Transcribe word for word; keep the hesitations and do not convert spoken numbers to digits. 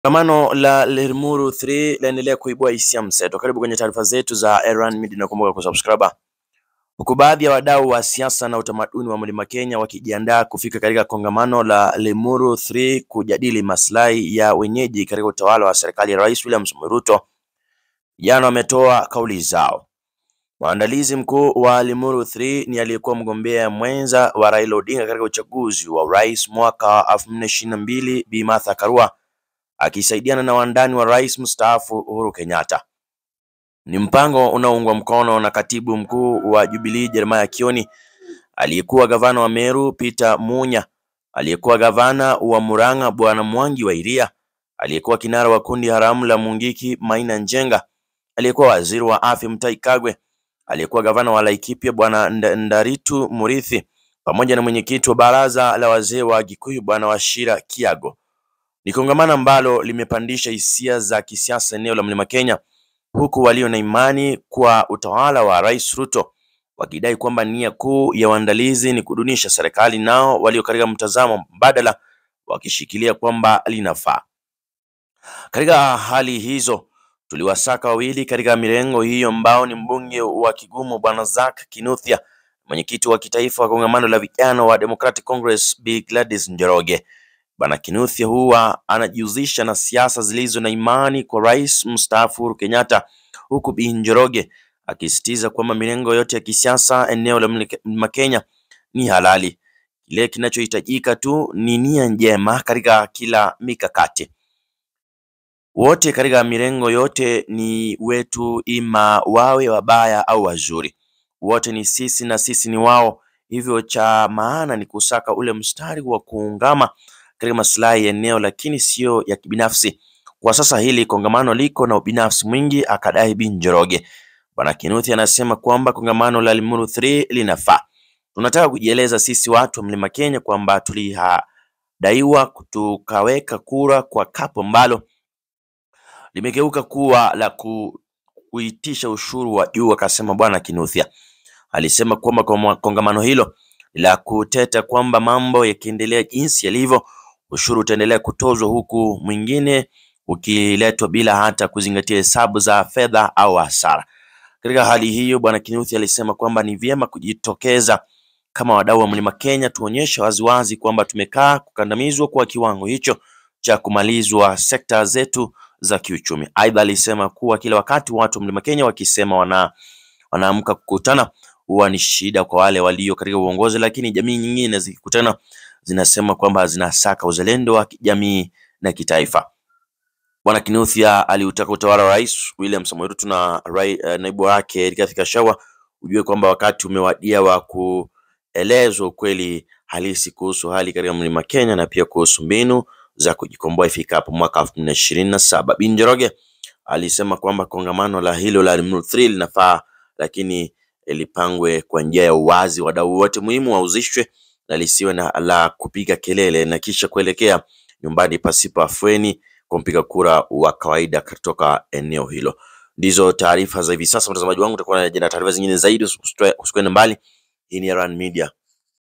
Kongamano la Limuru tatu laendelea kuibua hisia mseto. Karibu kwenye taarifa zetu za Erwan Media na kumbuka kusubscribe. Huku baadhi ya wadau wa siasa na utamaduni wa Mlima Kenya wakijiandaa kufika katika kongamano la Limuru tatu kujadili maslahi ya wenyeji katika utawala wa serikali ya Rais William Samoei Ruto, jana wametoa kauli zao. Mwandalizi mkuu wa Limuru tatu ni aliyekuwa mgombea mwenza wa Raila Odinga katika uchaguzi wa urais mwaka elfu mbili ishirini na mbili Bi Martha Karua, akisaidiana na wandani wa rais mstaafu Uhuru Kenyatta. Ni mpango unaoungwa mkono na katibu mkuu wa Jubilee Jeremiah Kioni, aliyekuwa gavana wa Meru Peter Munya, aliyekuwa gavana wa Murang'a Bwana Mwangi wa Iria, aliyekuwa kinara wa kundi haramu la Mungiki Maina Njenga, aliyekuwa waziri wa afya Mutahi Kagwe, aliyekuwa gavana wa Laikipia Bwana Ndaritu Murithi, pamoja na mwenyekiti wa baraza la wazee wa Gikuyu Bwana Wachira Kiago. Ni kongamano ambalo limepandisha hisia za kisiasa eneo la Mlima Kenya, huku walio na imani kwa utawala wa Rais Ruto wakidai kwamba nia kuu ya waandalizi ni kudunisha serikali, nao walio katika mtazamo mbadala wakishikilia kwamba linafaa. Katika hali hizo, tuliwasaka wawili katika mirengo hiyo ambao ni mbunge wa Kigumo Bwana Zack Kinuthia, mwenyekiti wa kitaifa wa kongamano la vijana wa Democratic Congress Bi Gladys Njoroge. Bwana Kinuthia huwa anajihusisha na siasa zilizo na imani kwa rais mstaafu Uhuru Kenyatta, huku Bi Njoroge akisisitiza kwamba mirengo yote ya kisiasa eneo la Mlima Kenya ni halali. Kile kinachohitajika tu ni nia njema katika kila mikakati. Wote katika mirengo yote ni wetu, ima wawe wabaya au wazuri. Wote ni sisi na sisi ni wao. Hivyo cha maana ni kusaka ule mstari wa kuungama katika maslahi ya eneo, lakini sio ya kibinafsi. Kwa sasa hili kongamano liko na ubinafsi mwingi, akadai Bi Njoroge. Bwana Kinuthia anasema kwamba kongamano la Limuru tatu linafaa. Tunataka kujieleza sisi watu wa Mlima Kenya kwamba tulihadaiwa tukaweka kura kwa kapo ambalo limegeuka kuwa la kuitisha ushuru wa juu, akasema Bwana Kinuthia. Alisema kwamba kwa kongamano hilo la kuteta kwamba mambo yakiendelea jinsi yalivyo, ushuru utaendelea kutozwa, huku mwingine ukiletwa bila hata kuzingatia hesabu za fedha au hasara. Katika hali hiyo, Bwana Kinuthia alisema kwamba ni vyema kujitokeza kama wadau wa Mlima Kenya, tuonyeshe waziwazi kwamba tumekaa kukandamizwa kwa kiwango hicho cha kumalizwa sekta zetu za kiuchumi. Aidha alisema kuwa kila wakati watu wa Mlima Kenya wakisema wana wanaamka kukutana huwa ni shida kwa wale walio katika uongozi, lakini jamii nyingine zikikutana zinasema kwamba zinasaka uzalendo wa kijamii na kitaifa. Bwana Kinuthia aliutaka utawala wa Rais William Samoei Ruto na uh, naibu wake Rigathi Gachagua ujue kwamba wakati umewadia wa kuelezwa ukweli halisi kuhusu hali katika Mlima Kenya na pia kuhusu mbinu za kujikomboa ifikapo mwaka elfu mbili ishirini na saba. Bi Njoroge alisema kwamba kongamano la hilo la Limuru tatu linafaa, lakini lipangwe kwa njia ya uwazi, wadau wote muhimu wauzishwe na lisiwe na la kupiga kelele na kisha kuelekea nyumbani pasipo afueni kwa mpiga kura wa kawaida kutoka eneo hilo. Ndizo taarifa za hivi sasa, mtazamaji wangu. Tutakuwa na taarifa zingine zaidi, usikwende mbali. Hii ni Erwan Media.